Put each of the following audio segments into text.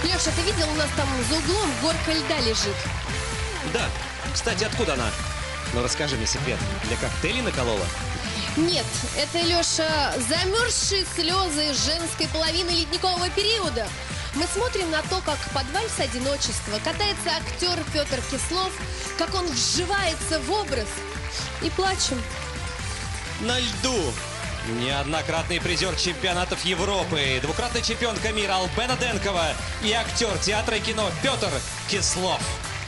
Леша, ты видел, у нас там за углом горка льда лежит? Да. Кстати, откуда она? Ну, расскажи мне секрет. Для коктейлей наколола? Нет, это, Леша, замерзшие слезы женской половины ледникового периода. Мы смотрим на то, как под вальс одиночества катается актер Петр Кислов, как он вживается в образ, и плачем. На льду. Неоднократный призер чемпионатов Европы, двукратная чемпионка мира Албена Денкова и актер театра и кино Петр Кислов.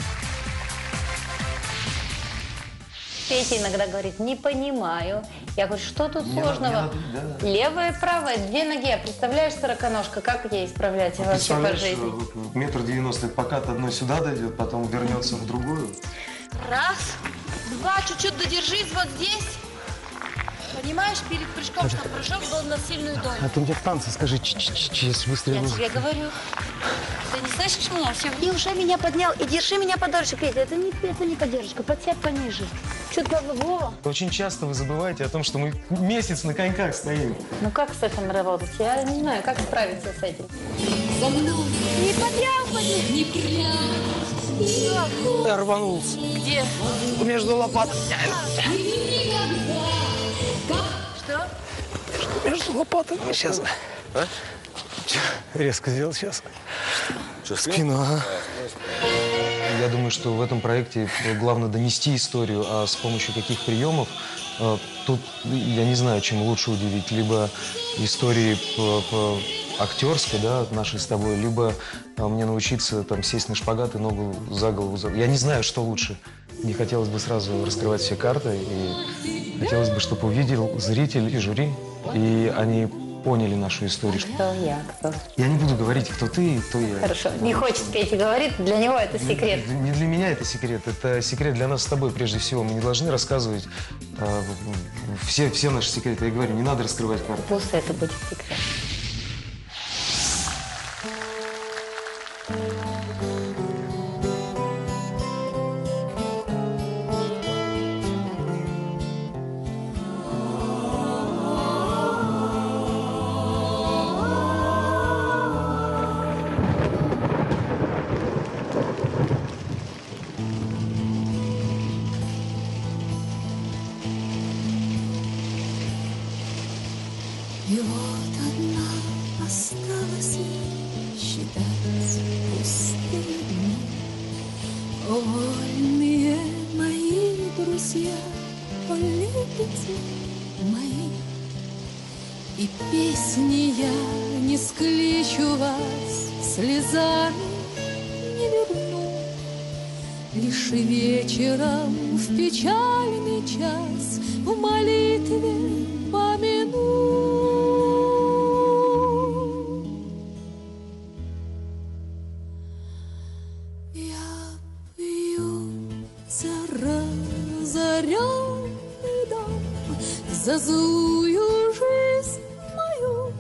Петя иногда говорит, не понимаю. Я говорю, что тут сложного? Левая и правая, две ноги. А представляешь, сороконожка, как ей исправлять вообще по жизни? 1,90 м покат одной сюда дойдет, потом вернется в другую. Раз, два, чуть-чуть додержись вот здесь. Понимаешь, перед прыжком, чтобы прыжок был на сильную долю. А ты мне в танце скажи, если выстрелил. Я тебе говорю. Ты не слышишь меня? Все. И уже меня поднял, и держи меня подольше, Петя. Это не поддержка, подсядь пониже. Чуть Вова. Очень часто вы забываете о том, что мы месяц на коньках стоим. Ну как с этим работать? Я не знаю, как справиться с этим. За мной. Не подъем, не прям. Я рванулся. Где? Между лопат. Что? Между лопатами сейчас. А? Резко сделал сейчас. Что? Спину, ага. Я думаю, что в этом проекте главное донести историю, а с помощью каких приемов, тут я не знаю, чем лучше удивить. Либо истории по актерской, да, нашей с тобой, либо мне научиться там сесть на шпагат и ногу за голову. Я не знаю, что лучше. Не хотелось бы сразу раскрывать все карты, и хотелось бы, чтобы увидел зритель и жюри, и они поняли нашу историю. Кто я, кто? Я не буду говорить, кто ты и кто я. Хорошо, не хочет Петя говорить, для него это секрет. Не для меня это секрет для нас с тобой прежде всего. Мы не должны рассказывать все наши секреты. Я говорю, не надо раскрывать карты. Пусть это будет секрет. И вот одна осталась считать пустые дни. О, вольные мои друзья, о, любите мои, и песни я не скличу вас, слезами не верну. Лишь вечером в печальный час в молитве помяну. За злую жизнь мою,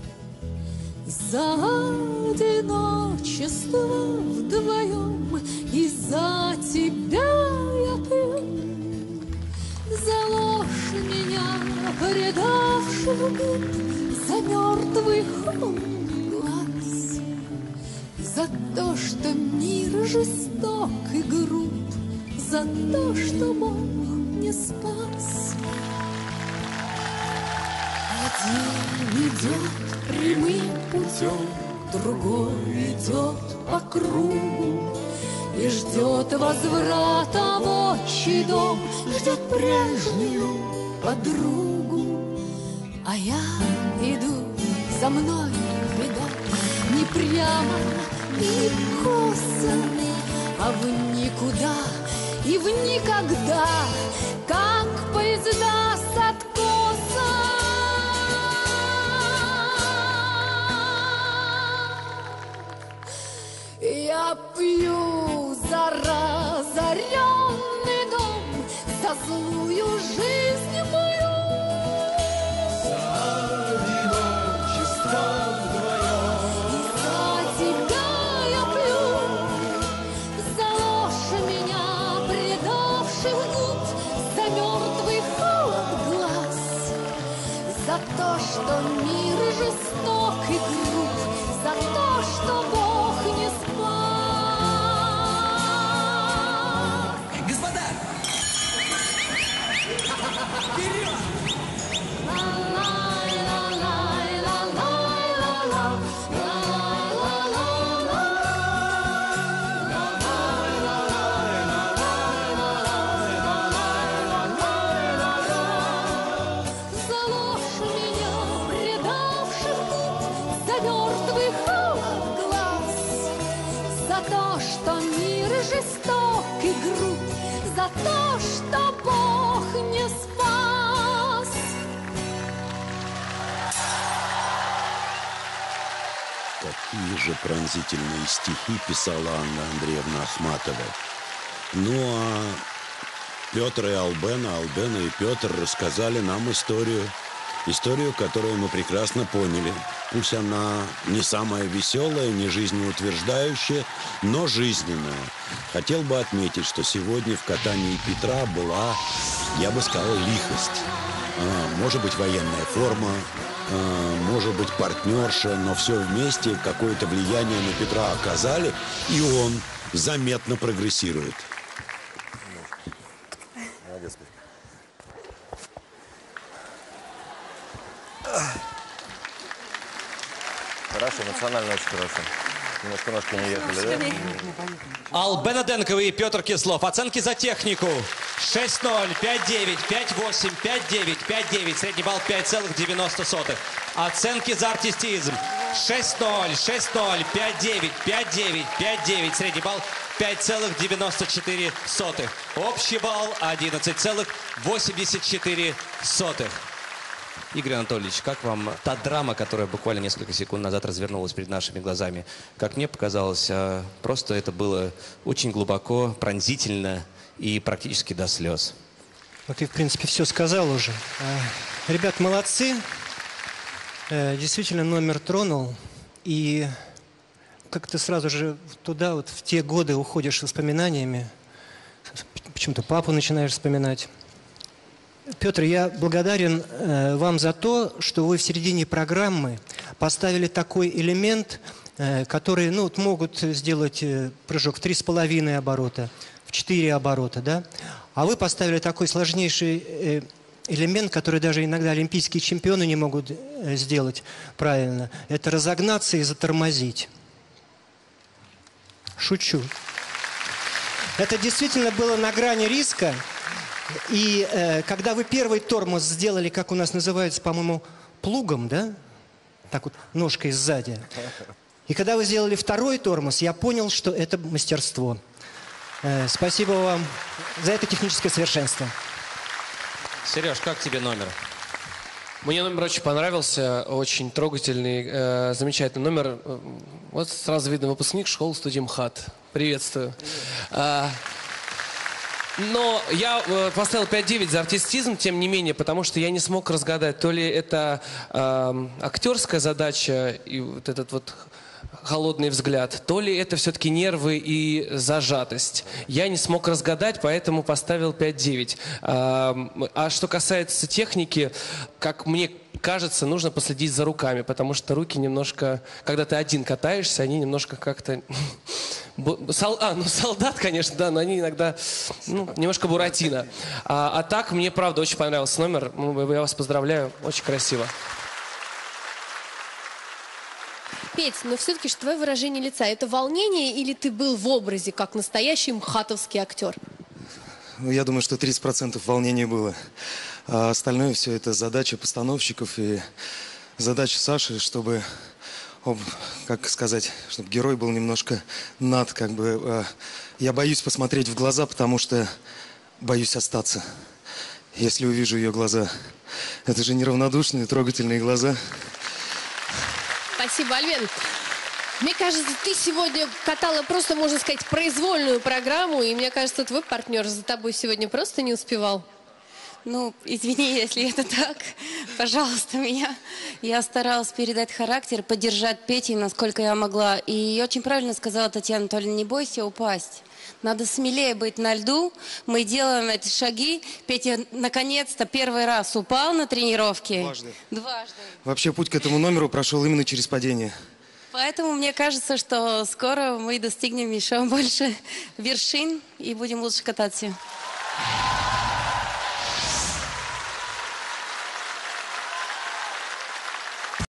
за одиночество вдвоем, и за тебя я пью, за ложь меня предавшую губ, за мертвый холод глаз, за то, что мир жесток и груб, за то, что Бог не спас. Один идет прямым путем, другой идет по кругу и ждет возврата в отчий дом, ждет прежнюю подругу. А я иду, за мной беда, не прямо и косо, а в никуда и в никогда, как поезда с откоса. Я пью за разоренный дом, за злую жизнь мою, за одиночество вдвоем, и за тебя я пью, за ложь меня предавших губ, за мертвый холод глаз, за то, что мир жесток и груб, за то, что Бог не за то, что Бог не спас. Какие же пронзительные стихи писала Анна Андреевна Ахматова. Ну а Петр и Албена, Албена и Петр рассказали нам историю, которую мы прекрасно поняли. Пусть она не самая веселая, не жизнеутверждающая, но жизненная. Хотел бы отметить, что сегодня в катании Петра была, я бы сказал, лихость. Может быть, военная форма, может быть, партнерша, но все вместе какое-то влияние на Петра оказали, и он заметно прогрессирует. Молодец. Хорошо, эмоционально очень хорошо. Немножко ножки не ехали, да? Албена Денкова и Петр Кислов. Оценки за технику. 6-0, 5-9, 5-8, 5-9, 5-9. Средний балл 5,90. Оценки за артистизм. 6-0, 6-0, 5-9, 5-9, 5-9. Средний балл 5,94. Общий балл 11,84. Игорь Анатольевич, как вам та драма, которая буквально несколько секунд назад развернулась перед нашими глазами? Как мне показалось, просто это было очень глубоко, пронзительно и практически до слез. Ну, ты, в принципе, все сказал уже. Ребят, молодцы. Действительно, номер тронул. И как-то сразу же туда, вот в те годы уходишь воспоминаниями. Почему-то папу начинаешь вспоминать. Петр, я благодарен вам за то, что вы в середине программы поставили такой элемент, который, ну, вот могут сделать прыжок в 3,5 оборота, в 4 оборота, да? А вы поставили такой сложнейший элемент, который даже иногда олимпийские чемпионы не могут сделать правильно. Это разогнаться и затормозить. Шучу. Это действительно было на грани риска. И когда вы первый тормоз сделали, как у нас называется, по-моему, плугом, да? Так вот, ножкой сзади. И когда вы сделали второй тормоз, я понял, что это мастерство. Спасибо вам за это техническое совершенство. Сереж, как тебе номер? Мне номер очень понравился, очень трогательный, замечательный номер. Вот сразу видно, выпускник школы-студии МХАТ. Приветствую. Но я поставил 5-9 за артистизм, тем не менее, потому что я не смог разгадать, то ли это актерская задача и вот этот вот холодный взгляд, то ли это все-таки нервы и зажатость. Я не смог разгадать, поэтому поставил 5-9. А что касается техники, как мне кажется, нужно последить за руками, потому что руки немножко, когда ты один катаешься, они немножко как-то... ну солдат, конечно, да, но они иногда немножко буратино. А так, мне правда очень понравился номер. Я вас поздравляю, очень красиво. Петь, но все-таки твое выражение лица, это волнение или ты был в образе, как настоящий мхатовский актер? Ну, я думаю, что 30% волнения было. А остальное все это задача постановщиков и задача Саши, чтобы, как сказать, чтобы герой был немножко над, как бы. Я боюсь посмотреть в глаза, потому что боюсь остаться. Если увижу ее глаза. Это же неравнодушные, трогательные глаза. Спасибо, Альбен. Мне кажется, ты сегодня катала просто, можно сказать, произвольную программу, и мне кажется, твой партнер за тобой сегодня просто не успевал. Ну, извини, если это так. Пожалуйста, меня. Я старалась передать характер, поддержать Петю, насколько я могла. И очень правильно сказала Татьяна Анатольевна, не бойся упасть. Надо смелее быть на льду. Мы делаем эти шаги. Петя наконец-то первый раз упал на тренировке. Дважды. Вообще путь к этому номеру прошел именно через падение. Поэтому мне кажется, что скоро мы достигнем еще больше вершин и будем лучше кататься.